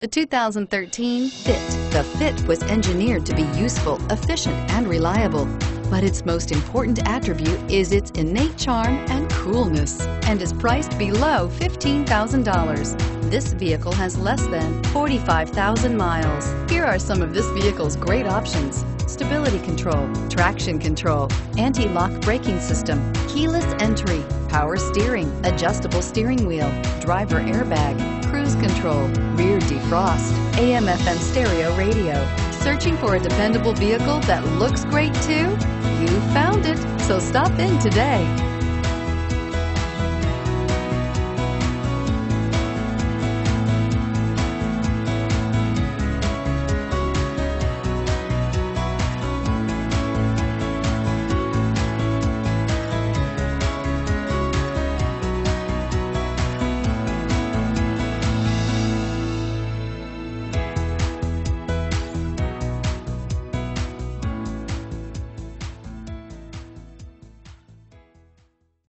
The 2013 Fit. The Fit was engineered to be useful, efficient, and reliable. But its most important attribute is its innate charm and coolness, and is priced below $15,000. This vehicle has less than 45,000 miles. Here are some of this vehicle's great options: stability control, traction control, anti-lock braking system, keyless entry, power steering, adjustable steering wheel, driver airbag, cruise control, rear defrost, AM/FM stereo radio. Searching for a dependable vehicle that looks great too? You found it, so stop in today.